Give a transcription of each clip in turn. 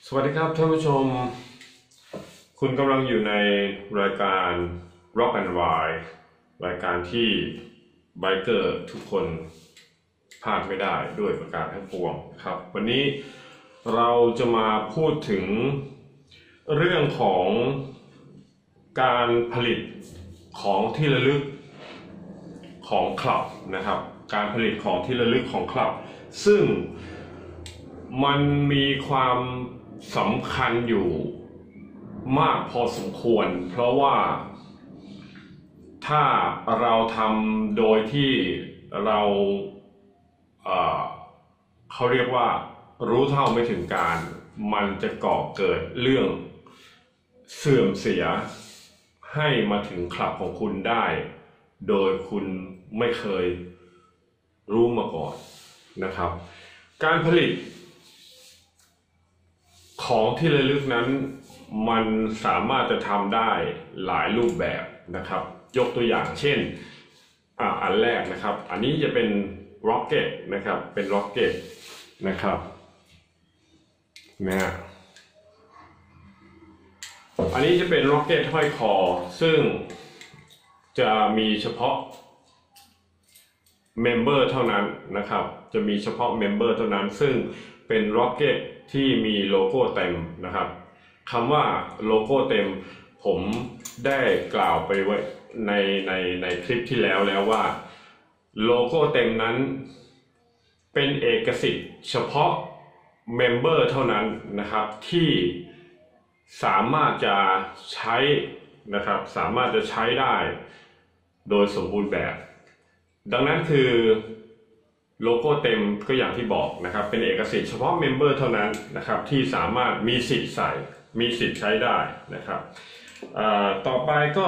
สวัสดีครับท่านผู้ชมคุณกำลังอยู่ในรายการ Rock and Ride รายการที่ไบเกอร์ทุกคนพลาดไม่ได้ด้วยประการทั้งปวงครับวันนี้เราจะมาพูดถึงเรื่องของการผลิตของที่ระลึกของคลับนะครับการผลิตของที่ระลึกของคลับซึ่งมันมีความสำคัญอยู่มากพอสมควรเพราะว่าถ้าเราทำโดยที่เราเขาเรียกว่ารู้เท่าไม่ถึงการมันจะก่อเกิดเรื่องเสื่อมเสียให้มาถึงคลับของคุณได้โดยคุณไม่เคยรู้มาก่อนนะครับการผลิตของที่ระลึกนั้นมันสามารถจะทำได้หลายรูปแบบนะครับยกตัวอย่างเช่นอันแรกนะครับอันนี้จะเป็นร็อกเก็ตนะครับเป็นร็อกเก็ตนะครับนะฮะอันนี้จะเป็นร็อกเก็ตห้อยคอซึ่งจะมีเฉพาะเมมเบอร์เท่านั้นนะครับจะมีเฉพาะเมมเบอร์เท่านั้นซึ่งเป็นร็อกเก็ตที่มีโลโก้เต็มนะครับคำว่าโลโก้เต็มผมได้กล่าวไปไว้ในคลิปที่แล้วว่าโลโก้เต็มนั้นเป็นเอกสิทธิ์เฉพาะเมมเบอร์เท่านั้นนะครับที่สามารถจะใช้นะครับสามารถจะใช้ได้โดยสมบูรณ์แบบดังนั้นคือโลโก้เต็มก็อย่างที่บอกนะครับเป็นเอกสิทธิ์เฉพาะเมมเบอร์เท่านั้นนะครับที่สามารถมีสิทธิ์ใส่มีสิทธิ์ใช้ได้นะครับต่อไปก็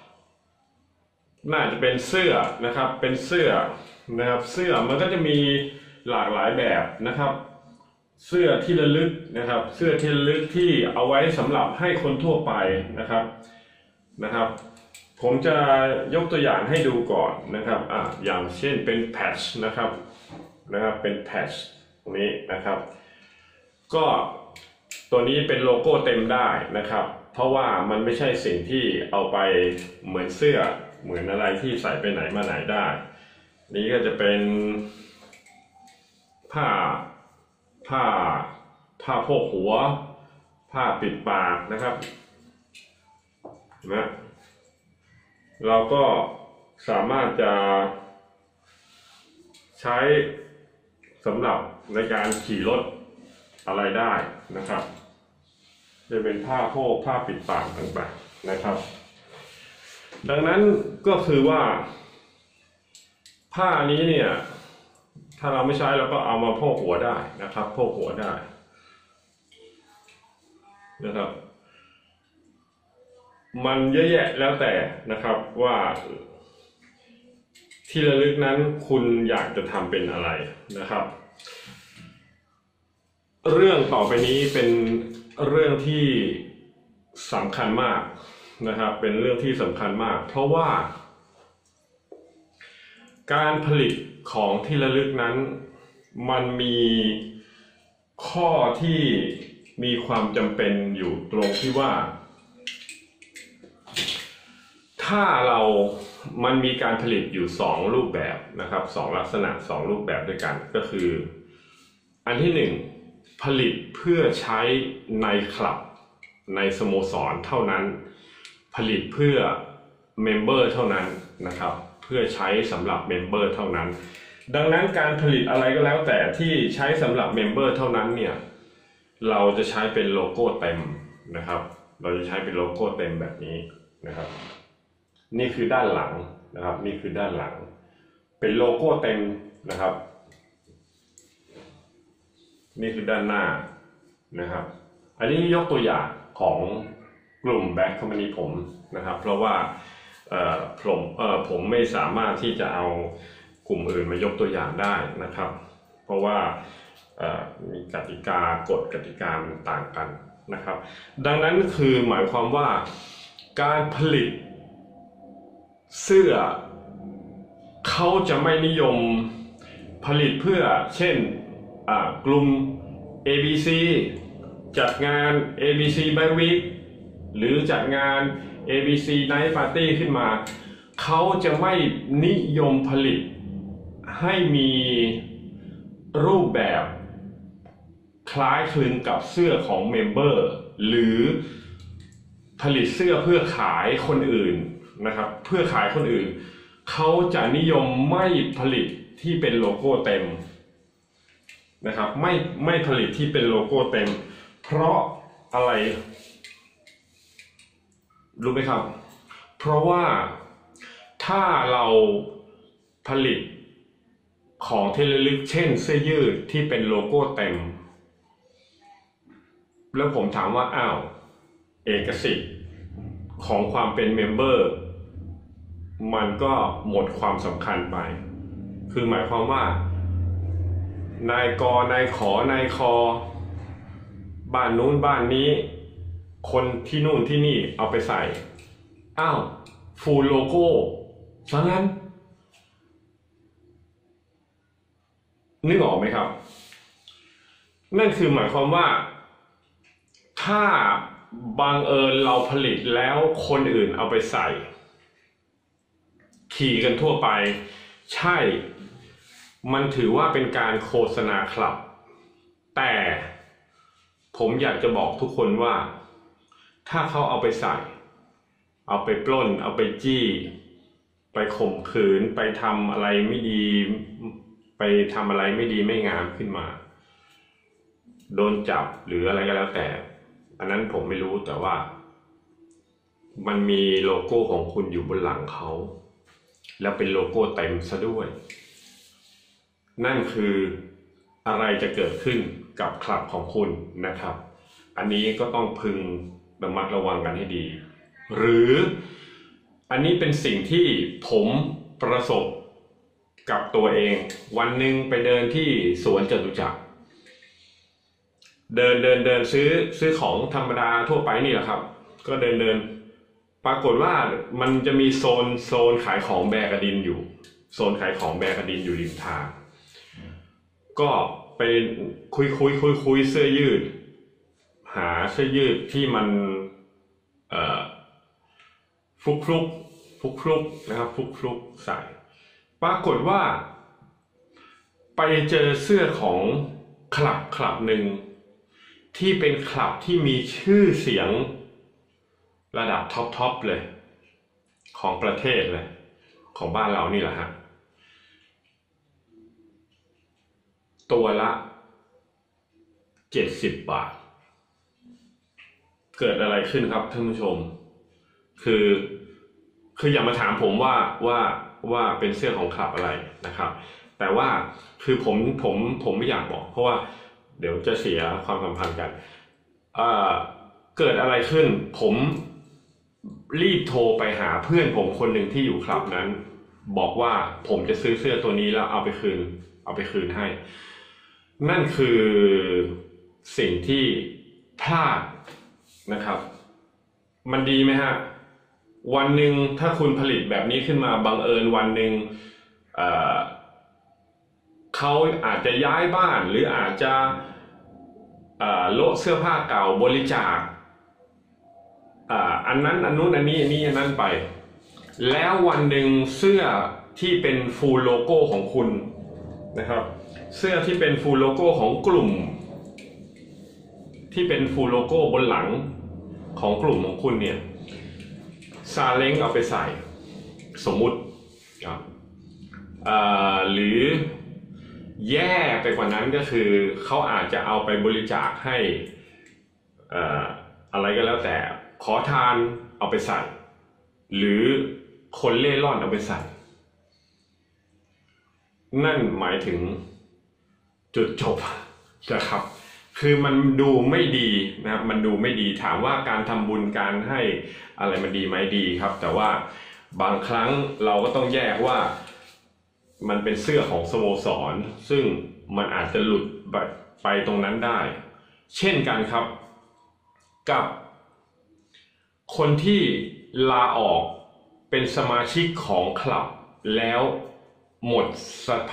น่าจะเป็นเสื้อนะครับเป็นเสื้อนะครับเสื้อมันก็จะมีหลากหลายแบบนะครับเสื้อที่ระลึกนะครับเสื้อที่ระลึกที่เอาไว้สำหรับให้คนทั่วไปนะครับผมจะยกตัวอย่างให้ดูก่อนนะครับอย่างเช่นเป็นแพทช์นะครับเป็นแพทช์ตรงนี้นะครับก็ตัวนี้เป็นโลโก้เต็มได้นะครับเพราะว่ามันไม่ใช่สิ่งที่เอาไปเหมือนเสื้อเหมือนอะไรที่ใส่ไปไหนมาไหนได้นี้ก็จะเป็นผ้าโพกหัวผ้าปิดปากนะครับนะเราก็สามารถจะใช้สำหรับในการขี่รถอะไรได้นะครับจะเป็นผ้าโพกผ้าปิดปากต่างๆนะครับดังนั้นก็คือว่าผ้านี้เนี่ยถ้าเราไม่ใช้เราก็เอามาโพกหัวได้นะครับโพกหัวได้นะครับมันเยอะแยะแล้วแต่นะครับว่าที่ระลึกนั้นคุณอยากจะทำเป็นอะไรนะครับเรื่องต่อไปนี้เป็นเรื่องที่สำคัญมากนะครับเป็นเรื่องที่สำคัญมากเพราะว่าการผลิตของที่ระลึกนั้นมันมีข้อที่มีความจำเป็นอยู่ตรงที่ว่าถ้ามันมีการผลิตอยู่2รูปแบบนะครับ2ลักษณะ2รูปแบบด้วยกันก็คืออันที่1ผลิตเพื่อใช้ในคลับในสโมสรเท่านั้นผลิตเพื่อเมมเบอร์เท่านั้นนะครับเพื่อใช้สำหรับเมมเบอร์เท่านั้นดังนั้นการผลิตอะไรก็แล้วแต่ที่ใช้สำหรับเมมเบอร์เท่านั้นเนี่ยเราจะใช้เป็นโลโก้เต็มนะครับเราจะใช้เป็นโลโก้เต็มแบบนี้นะครับนี่คือด้านหลังนะครับนี่คือด้านหลังเป็นโลโก้เต็มนะครับนี่คือด้านหน้านะครับอันนี้ยกตัวอย่างของกลุ่มแบ็คคอมพานีผมนะครับเพราะว่าผมไม่สามารถที่จะเอากลุ่มอื่นมายกตัวอย่างได้นะครับเพราะว่ามีกติกากฎกติกาต่างกันนะครับดังนั้นคือหมายความว่าการผลิตเสื้อเขาจะไม่นิยมผลิตเพื่อเช่นกลุ่ม ABC จัดงาน ABC Bike Week หรือจัดงาน ABC Night Party ขึ้นมาเขาจะไม่นิยมผลิตให้มีรูปแบบคล้ายคลึงกับเสื้อของเมมเบอร์หรือผลิตเสื้อเพื่อขายคนอื่นนะครับเพื่อขายคนอื่นเขาจะนิยมไม่ผลิตที่เป็นโลโก้เต็มนะครับไม่ผลิตที่เป็นโลโก้เต็มเพราะอะไรรู้ไหมครับเพราะว่าถ้าเราผลิตของที่ระลึกเช่นเสื้อยืดที่เป็นโลโก้เต็มแล้วผมถามว่าอ้าวเอกสิทธิ์ของความเป็นเมมเบอร์มันก็หมดความสำคัญไปคือหมายความว่านายกนายขอนายคอบ้านนู้นบ้านนี้คนที่นู่นที่นี่เอาไปใส่อ้าวฟูลโลโก้ซะงั้นนึกออกไหมครับนั่นคือหมายความว่าถ้าบังเอิญเราผลิตแล้วคนอื่นเอาไปใส่ขี่กันทั่วไปใช่มันถือว่าเป็นการโฆษณาคลับแต่ผมอยากจะบอกทุกคนว่าถ้าเขาเอาไปใส่เอาไปปล้นเอาไปจี้ไปข่มขืนไปทำอะไรไม่ดีไปทำอะไรไม่ดีไม่งามขึ้นมาโดนจับหรืออะไรก็แล้วแต่อันนั้นผมไม่รู้แต่ว่ามันมีโลโก้ของคุณอยู่บนหลังเขาแล้วเป็นโลโก้เต็มซะด้วยนั่นคืออะไรจะเกิดขึ้นกับคลับของคุณนะครับอันนี้ก็ต้องพึงระมัดระวังกันให้ดีหรืออันนี้เป็นสิ่งที่ผมประสบกับตัวเองวันหนึ่งไปเดินที่สวนจตุจักรเดินซื้อของธรรมดาทั่วไปนี่แหละครับก็เดินปรากฏว่ามันจะมีโซนขายของแบกระดินอยู่โซนขายของแบกระดินอยู่ริมทางก็ไปคุยเสื้อยืดหาเสื้อยืดที่มันฟลุกนะครับฟลุกใส่ปรากฏว่าไปเจอเสื้อของคลับหนึ่งที่เป็นคลับที่มีชื่อเสียงระดับท็อปเลยของประเทศเลยของบ้านเรานี่แหละฮะตัวละ70 บาทเกิดอะไรขึ้นครับท่านผู้ชมคืออย่ามาถามผมว่าเป็นเสื้อของคลับอะไรนะครับแต่ว่าคือผมไม่อยากบอกเพราะว่าเดี๋ยวจะเสียความสัมพันธ์กันเกิดอะไรขึ้นผมรีบโทรไปหาเพื่อนผมคนหนึ่งที่อยู่คลับนั้นบอกว่าผมจะซื้อเสื้อตัวนี้แล้วเอาไปคืนให้นั่นคือสิ่งที่พลาดนะครับมันดีไหมฮะวันหนึ่งถ้าคุณผลิตแบบนี้ขึ้นมาบังเอิญวันหนึ่งเขาอาจจะย้ายบ้านหรืออาจจะโละเสื้อผ้าเก่าบริจาคอันนั้นอันนู้นอันนี้อันนั้นไปแล้ววันหนึ่งเสื้อที่เป็นฟูลโลโก้ของคุณนะครับเสื้อที่เป็นฟูลโลโก้ของกลุ่มที่เป็นฟูลโลโก้บนหลังของกลุ่มของคุณเนี่ยซาเล้งเอาไปใส่สมมุติครับหรือแย่ไปกว่านั้นก็คือเขาอาจจะเอาไปบริจาคให้อะไรก็แล้วแต่ขอทานเอาไปใส่หรือคนเล่ร่อนเอาไปใส่นั่นหมายถึงจุดจบนะครับคือมันดูไม่ดีนะครับมันดูไม่ดีถามว่าการทำบุญการให้อะไรมันดีไหมดีครับแต่ว่าบางครั้งเราก็ต้องแยกว่ามันเป็นเสื้อของสโมสรซึ่งมันอาจจะหลุดไปตรงนั้นได้เช่นกันครับกับคนที่ลาออกเป็นสมาชิกของคลับแล้วหมด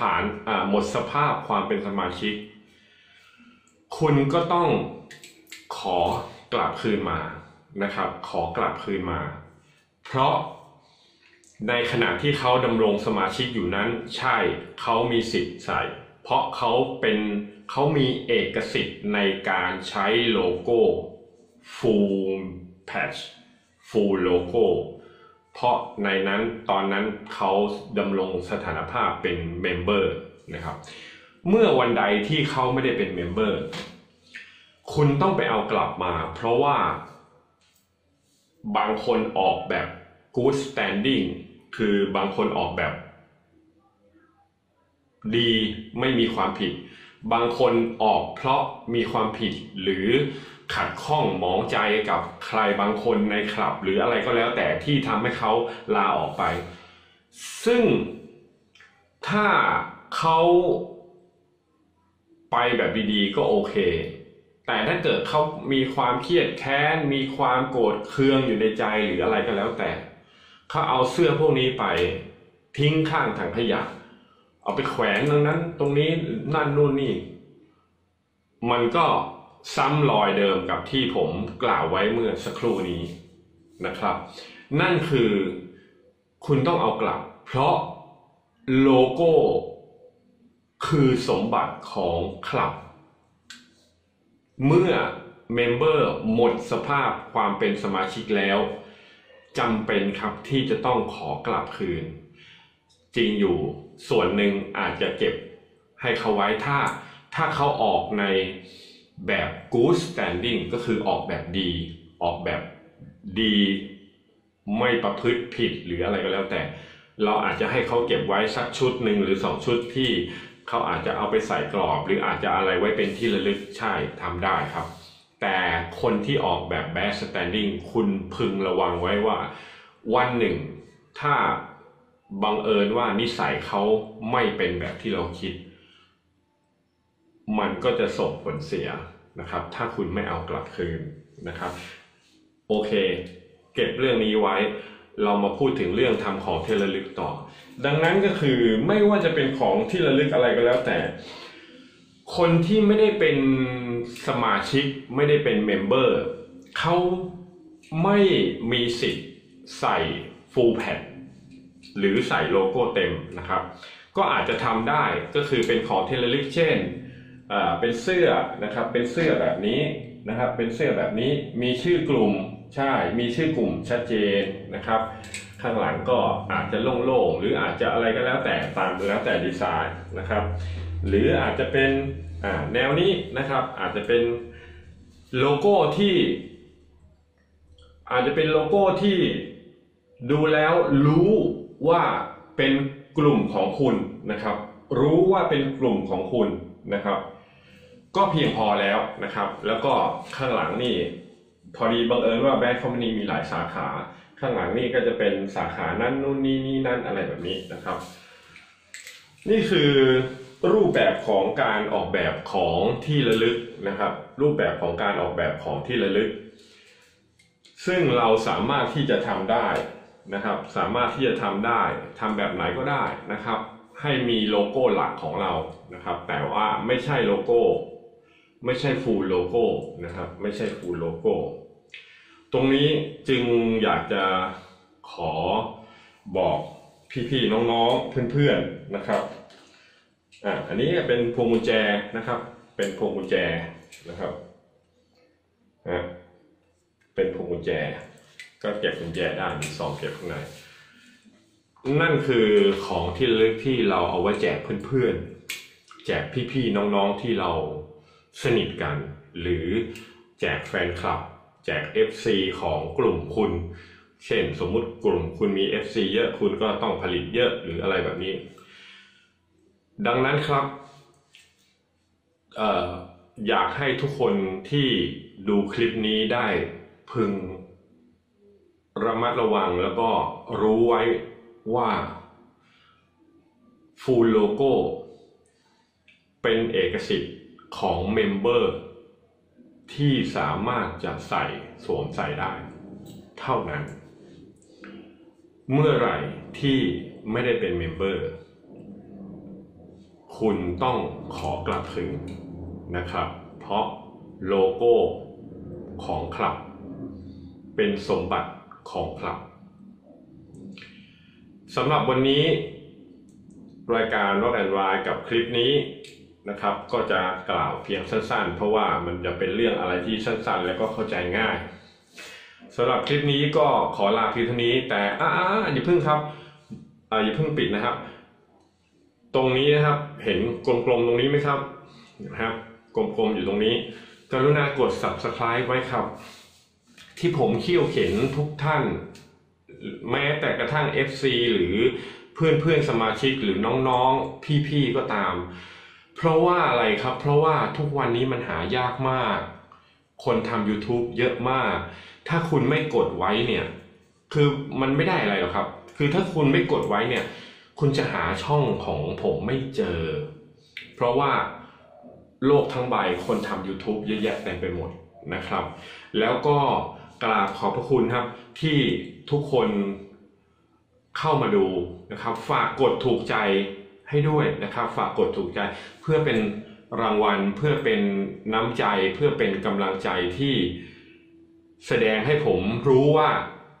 สภาพความเป็นสมาชิกคุณก็ต้องขอกลับคืนมานะครับขอกลับคืนมาเพราะในขณะที่เขาดำรงสมาชิกอยู่นั้นใช่เขามีสิทธิ์ใส่เพราะเขามีเอกสิทธิ์ในการใช้โลโก้ full patch full logo เพราะในนั้นตอนนั้นเขาดำรงสถานภาพเป็นเมมเบอร์นะครับเมื่อวันใดที่เขาไม่ได้เป็นเมมเบอร์คุณต้องไปเอากลับมาเพราะว่าบางคนออกแบบ good standing คือบางคนออกแบบดีไม่มีความผิดบางคนออกเพราะมีความผิดหรือขัดข้องหมองใจกับใครบางคนในคลับหรืออะไรก็แล้วแต่ที่ทำให้เขาลาออกไปซึ่งถ้าเขาไปแบบดีๆก็โอเคแต่ถ้าเกิดเขามีความเครียดแค้นมีความโกรธเคืองอยู่ในใจหรืออะไรก็แล้วแต่เขาเอาเสื้อพวกนี้ไปทิ้งข้างถังขยะเอาไปแขวนตรงนั้นตรงนี้นั่นนู่นนี่มันก็ซ้ำรอยเดิมกับที่ผมกล่าวไว้เมื่อสักครู่นี้นะครับนั่นคือคุณต้องเอากลับเพราะโลโก้คือสมบัติของคลับเมื่อเมมเบอร์หมดสภาพความเป็นสมาชิกแล้วจำเป็นครับที่จะต้องขอกลับคืนจริงอยู่ส่วนหนึ่งอาจจะเก็บให้เขาไว้ถ้าเขาออกในแบบ good standing ก็คือออกแบบดีออกแบบดีไม่ประพฤติผิดหรืออะไรก็แล้วแต่เราอาจจะให้เขาเก็บไว้สักชุดหนึ่งหรือ2ชุดที่เขาอาจจะเอาไปใส่กรอบหรืออาจจะอะไรไว้เป็นที่ระลึกใช่ทำได้ครับแต่คนที่ออกแบบ bad standing คุณพึงระวังไว้ว่าวันหนึ่งถ้าบังเอิญว่านิสัยเขาไม่เป็นแบบที่เราคิดมันก็จะส่งผลเสียนะครับถ้าคุณไม่เอากลับคืนนะครับโอเคเก็บเรื่องนี้ไว้เรามาพูดถึงเรื่องทำของที่ระลึกต่อดังนั้นก็คือไม่ว่าจะเป็นของที่ระลึกอะไรก็แล้วแต่คนที่ไม่ได้เป็นสมาชิกไม่ได้เป็นเมมเบอร์เขาไม่มีสิทธิ์ใส่ full patch หรือใส่โลโก้เต็มนะครับก็อาจจะทำได้ก็คือเป็นของที่ระลึกเช่นเป็นเสื้อนะครับเป็นเสื้อแบบนี้นะครับเป็นเสื้อแบบนี้มีชื่อกลุ่มใช่มีชื่อกลุ่มชัดเจนนะครับข้างหลังก็อาจจะโล่งๆหรืออาจจะอะไรก็แล้วแต่ตามแล้วแต่ดีไซน์นะครับหรืออาจจะเป็นแนวนี้นะครับอาจจะเป็นโลโก้ที่ดูแล้วรู้ว่าเป็นกลุ่มของคุณนะครับรู้ว่าเป็นกลุ่มของคุณนะครับก็เพียงพอแล้วนะครับแล้วก็ข้างหลังนี่พอดีบังเอิญว่าแบดคอมพานีมีหลายสาขาข้างหลังนี่ก็จะเป็นสาขานั้นนู่นนี่นั่นอะไรแบบนี้นะครับนี่คือรูปแบบของการออกแบบของที่ระลึกนะครับรูปแบบของการออกแบบของที่ระลึกซึ่งเราสามารถที่จะทำได้นะครับสามารถที่จะทำได้ทำแบบไหนก็ได้นะครับให้มีโลโก้หลักของเรานะครับแต่ว่าไม่ใช่โลโก้ไม่ใช่ฟูลโลโก้นะครับไม่ใช่ฟูลโลโก้ตรงนี้จึงอยากจะขอบอกพี่ๆน้องๆเพื่อนๆนะครับอันนี้เป็นพวงกุญแจนะครับเป็นพวงกุญแจนะครับเป็นพวงกุญแจก็เก็บกุญแจได้มีซองเก็บข้างในนั่นคือของที่ระลึกที่เราเอาไว้แจกเพื่อนๆแจกพี่ๆน้องๆที่เราสนิทกันหรือแจกแฟนคลับแจก FC ของกลุ่มคุณเช่นสมมุติกลุ่มคุณมี FC เยอะคุณก็ต้องผลิตเยอะหรืออะไรแบบนี้ดังนั้นครับอยากให้ทุกคนที่ดูคลิปนี้ได้พึงระมัดระวังแล้วก็รู้ไว้ว่าฟูลโลโก้เป็นเอกสิทธิ์ของเมมเบอร์ที่สามารถจะสวมใส่ได้เท่านั้นเมื่อไหร่ที่ไม่ได้เป็นเมมเบอร์คุณต้องขอกลับคืนนะครับเพราะโลโก้ของคลับเป็นสมบัติของคลับสำหรับวันนี้รายการ Rock and Ride กับคลิปนี้นะครับก็จะกล่าวเพียงสั้นๆเพราะว่ามันจะเป็นเรื่องอะไรที่สั้นๆแล้วก็เข้าใจง่ายสำหรับคลิปนี้ก็ขอลาเพียงเท่านี้แต่อย่าเพิ่งครับอย่าเพิ่งปิดนะครับตรงนี้นะครับเห็นกลมๆตรงนี้ไหมครับนะครับกลมๆอยู่ตรงนี้กรุณากด Subscribe ไว้ครับที่ผมเขี่ยวเข็นทุกท่านแม้แต่กระทั่ง FC หรือเพื่อนๆสมาชิกหรือน้องๆพี่ๆก็ตามเพราะว่าอะไรครับเพราะว่าทุกวันนี้มันหายากมากคนทำ YouTube เยอะมากถ้าคุณไม่กดไว้เนี่ยคือมันไม่ได้อะไรหรอกครับคือถ้าคุณไม่กดไว้เนี่ยคุณจะหาช่องของผมไม่เจอเพราะว่าโลกทั้งใบคนทำ YouTube เยอะแยะเต็มไปหมดนะครับแล้วก็กราบขอบพระคุณครับที่ทุกคนเข้ามาดูนะครับฝากกดถูกใจให้ด้วยนะครับฝากกดถูกใจเพื่อเป็นรางวัลเพื่อเป็นน้ำใจเพื่อเป็นกำลังใจที่แสดงให้ผมรู้ว่า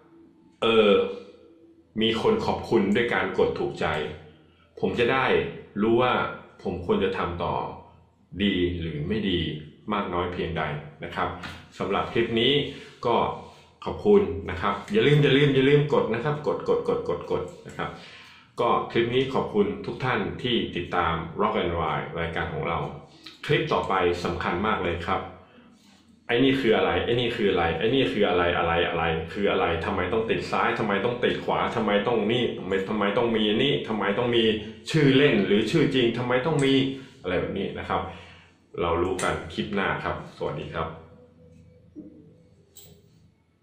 มีคนขอบคุณด้วยการกดถูกใจผมจะได้รู้ว่าผมควรจะทำต่อดีหรือไม่ดีมากน้อยเพียงใดนะครับสำหรับคลิปนี้ก็ขอบคุณนะครับอย่าลืมกดนะครับกดนะครับก็คลิปนี้ขอบคุณทุกท่านที่ติดตาม Rock and Ride รายการของเราคลิปต่อไปสำคัญมากเลยครับไอ้นี่คืออะไรไอ้นี่คืออะไรไอ้นี่คืออะไรคืออะไรทำไมต้องติดซ้ายทำไมต้องติดขวาทำไมต้องนี่ทำไมต้องมีนี่ทำไมต้องมีชื่อเล่นหรือชื่อจริงทำไมต้องมีอะไรแบบนี้นะครับเรารู้กันคลิปหน้าครับสวัสดีครับ